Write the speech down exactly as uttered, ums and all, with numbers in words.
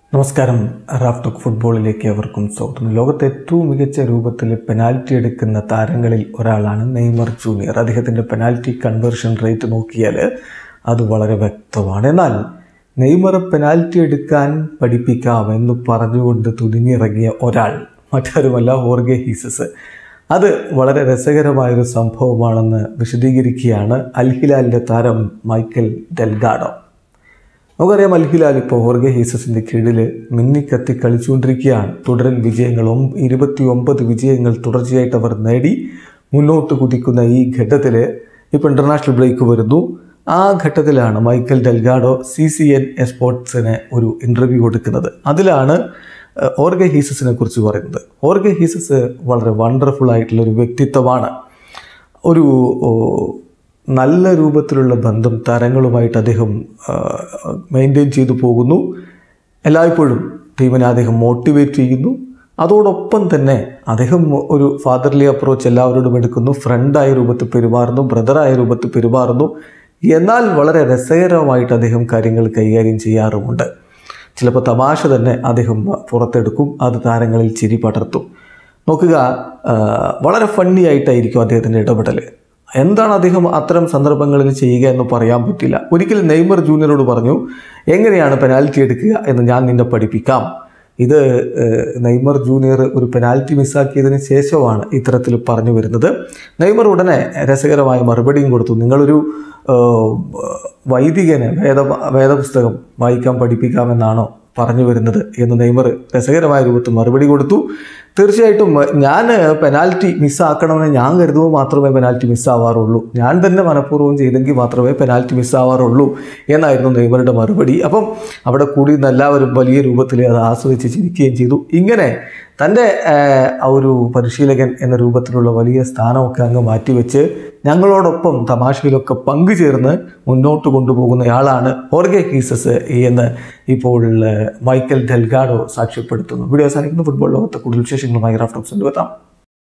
നമസ്കാരം. റാഫ്റ്റോക്ക് ഫുട്ബോളിലേക്ക് അവർക്കും സ്വാഗതം. ലോകത്തെ ഏറ്റവും മികച്ച രൂപത്തിൽ പെനാൽറ്റി എടുക്കുന്ന താരങ്ങളിൽ ഒരാളാണ് നെയ്മർ ജൂനിയർ. അദ്ദേഹത്തിൻ്റെ പെനാൽറ്റി കൺവേർഷൻ റേറ്റ് നോക്കിയാൽ അത് വളരെ വ്യക്തമാണ്. എന്നാൽ നെയ്മർ പെനാൽറ്റി എടുക്കാൻ പഠിപ്പിക്കാം എന്ന് പറഞ്ഞുകൊണ്ട് തുനിഞ്ഞിറങ്ങിയ ഒരാൾ മറ്റാരുമല്ല, ഹോർഗെ ഹീസസ്. അത് വളരെ രസകരമായൊരു സംഭവമാണെന്ന് വിശദീകരിക്കുകയാണ് അൽ ഹിലാലിൻ്റെ താരം മൈക്കൽ ഡെൽഗാഡോ. നമുക്കറിയാം, അൽ ഹിലാൽ ഇപ്പോൾ ഹോർഗെ ഹീസസിൻ്റെ കീഴിൽ മിന്നിക്കത്തി കളിച്ചുകൊണ്ടിരിക്കുകയാണ്. തുടരൻ വിജയങ്ങളും ഇരുപത്തി ഒമ്പത് വിജയങ്ങൾ തുടർച്ചയായിട്ട് അവർ നേടി മുന്നോട്ട് കുതിക്കുന്ന ഈ ഘട്ടത്തിൽ ഇപ്പോൾ ഇൻ്റർനാഷണൽ ബ്രേക്ക് വരുന്നു. ആ ഘട്ടത്തിലാണ് Michael Delgado C C N സ്പോർട്സിന് ഒരു ഇൻ്റർവ്യൂ കൊടുക്കുന്നത്. അതിലാണ് ഹോർഗെ ഹീസസിനെ കുറിച്ച് പറയുന്നത്. ഹോർഗെ ഹീസസ് വളരെ വണ്ടർഫുൾ ആയിട്ടുള്ളൊരു വ്യക്തിത്വമാണ്. ഒരു നല്ല രൂപത്തിലുള്ള ബന്ധം താരങ്ങളുമായിട്ട് അദ്ദേഹം മെയിൻറ്റെയിൻ ചെയ്തു പോകുന്നു. എല്ലായ്പ്പോഴും ടീമിനെ അദ്ദേഹം മോട്ടിവേറ്റ് ചെയ്യുന്നു. അതോടൊപ്പം തന്നെ അദ്ദേഹം ഒരു ഫാദർലി അപ്രോച്ച് എല്ലാവരോടും എടുക്കുന്നു. ഫ്രണ്ടായ രൂപത്തിൽ പെരുമാറുന്നു, ബ്രദറായ രൂപത്തിൽ പെരുമാറുന്നു. എന്നാൽ വളരെ രസകരമായിട്ട് അദ്ദേഹം കാര്യങ്ങൾ കൈകാര്യം ചെയ്യാറുമുണ്ട്. ചിലപ്പോൾ തമാശ തന്നെ അദ്ദേഹം പുറത്തെടുക്കും, അത് താരങ്ങളിൽ ചിരി പടർത്തും. നോക്കുക, വളരെ ഫണ്ണി ആയിട്ടായിരിക്കും അദ്ദേഹത്തിൻ്റെ ഇടപെടൽ. എന്താണ് അദ്ദേഹം അത്തരം സന്ദർഭങ്ങളിൽ ചെയ്യുക എന്ന് പറയാൻ പറ്റില്ല. ഒരിക്കൽ നെയ്മർ ജൂനിയറോട് പറഞ്ഞു, എങ്ങനെയാണ് പെനാൽറ്റി എടുക്കുക എന്ന് ഞാൻ നിന്നെ പഠിപ്പിക്കാം. ഇത് നെയ്മർ ജൂനിയർ ഒരു പെനാൽറ്റി മിസ്സാക്കിയതിന് ശേഷമാണ് ഇത്തരത്തിൽ പറഞ്ഞു വരുന്നത്. നെയ്മർ ഉടനെ രസകരമായ മറുപടിയും കൊടുത്തു. നിങ്ങളൊരു വൈദികനെ വേദ വേദപുസ്തകം വായിക്കാൻ പഠിപ്പിക്കാമെന്നാണോ പറഞ്ഞു വരുന്നത് എന്ന് നെയ്മർ രസകരമായ രൂപത്തിൽ മറുപടി കൊടുത്തു. തീർച്ചയായിട്ടും ഞാൻ പെനാൽറ്റി മിസ്സാക്കണമെന്ന് ഞാൻ കരുതുമ്പോൾ മാത്രമേ പെനാൽറ്റി മിസ്സാവാറുള്ളൂ. ഞാൻ തന്നെ മനഃപൂർവ്വം ചെയ്തെങ്കിൽ മാത്രമേ പെനാൽറ്റി മിസ്സാവാറുള്ളൂ എന്നായിരുന്നു നെയ്മറുടെ മറുപടി. അപ്പം അവിടെ കൂടി എല്ലാവരും വലിയ രൂപത്തിൽ അത് ആസ്വദിച്ച് ചിരിക്കുകയും ചെയ്തു. ഇങ്ങനെ തൻ്റെ ഒരു പരിശീലകൻ എന്ന രൂപത്തിലുള്ള വലിയ സ്ഥാനമൊക്കെ അങ്ങ് മാറ്റിവെച്ച് ഞങ്ങളോടൊപ്പം തമാശയിലൊക്കെ പങ്കുചേർന്ന് മുന്നോട്ട് കൊണ്ടുപോകുന്നയാളാണ് ഹോർഗെ ഹീസസ് എന്ന് ഇപ്പോൾ മൈക്കൽ ഡെൽഗാഡോ സാക്ഷ്യപ്പെടുത്തുന്നു. വീഡിയോ അവസാനിക്കുന്ന ഫുട്ബോൾ ലോകത്തെ കൂടുതൽ വിശേഷങ്ങളുമായി റാഫ്റ്റോക്സ് കൊണ്ടുവെത്താം.